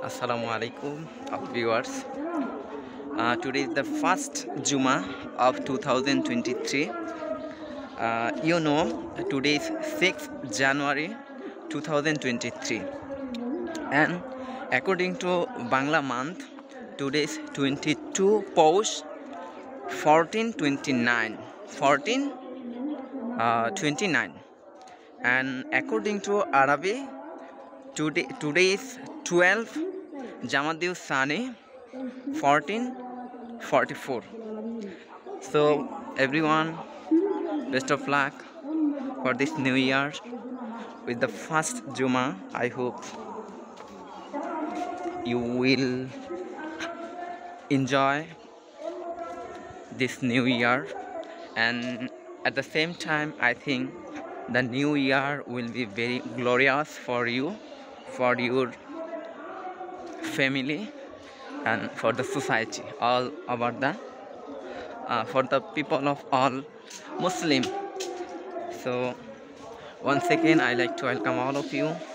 Assalamu alaikum viewers. Today is the first Juma of 2023. Today is 6th January 2023, and according to Bangla month, today is 22 Poush 1429, and according to Arabic, today is 12 Jamadil Sani 1444. So everyone, best of luck for this new year with the first Juma. I hope you will enjoy this new year, and at the same time I think the new year will be very glorious for you, for your family, and for the society all about the for the people of all Muslim. So once again I like to welcome all of you